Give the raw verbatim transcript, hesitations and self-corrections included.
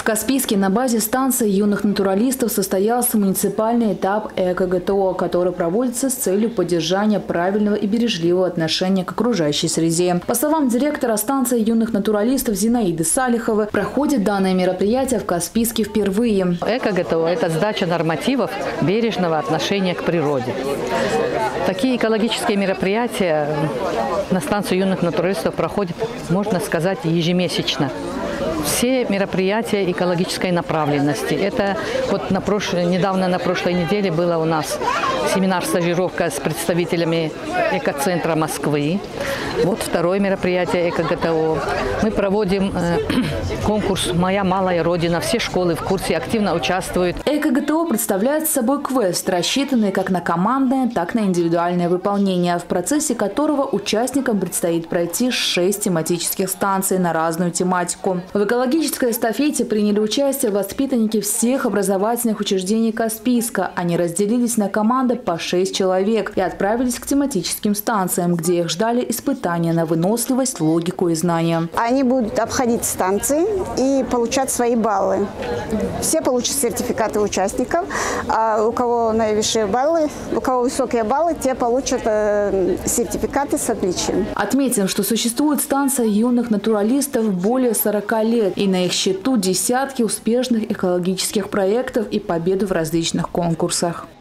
Каспийске на базе станции юных натуралистов состоялся муниципальный этап эко-ГТО, который проводится с целью поддержания правильного и бережливого отношения к окружающей среде. По словам директора станции юных натуралистов Зинаиды Салиховой, проходит данное мероприятие в Каспийске впервые. Эко-ГТО – это сдача нормативов бережного отношения к природе. Такие экологические мероприятия на станции юных натуралистов проходят, можно сказать, ежемесячно. Все мероприятия экологической направленности. Это вот на прошлой, недавно на прошлой неделе было у нас семинар-стажировка с представителями экоцентра Москвы. Вот второе мероприятие эко-ГТО. Мы проводим э, конкурс «Моя малая родина». Все школы в курсе активно участвуют. Эко-ГТО представляет собой квест, рассчитанный как на командное, так и на индивидуальное выполнение, в процессе которого участникам предстоит пройти шесть тематических станций на разную тематику. В экологической эстафете приняли участие воспитанники всех образовательных учреждений Каспийска. Они разделились на команды по шесть человек и отправились к тематическим станциям, где их ждали испытания на выносливость, логику и знания. Они будут обходить станции и получать свои баллы. Все получат сертификаты участников, а у кого наивысшие баллы, у кого высокие баллы, те получат э, сертификаты с отличием. Отметим, что существует станция юных натуралистов более сорока лет, и на их счету десятки успешных экологических проектов и победы в различных конкурсах.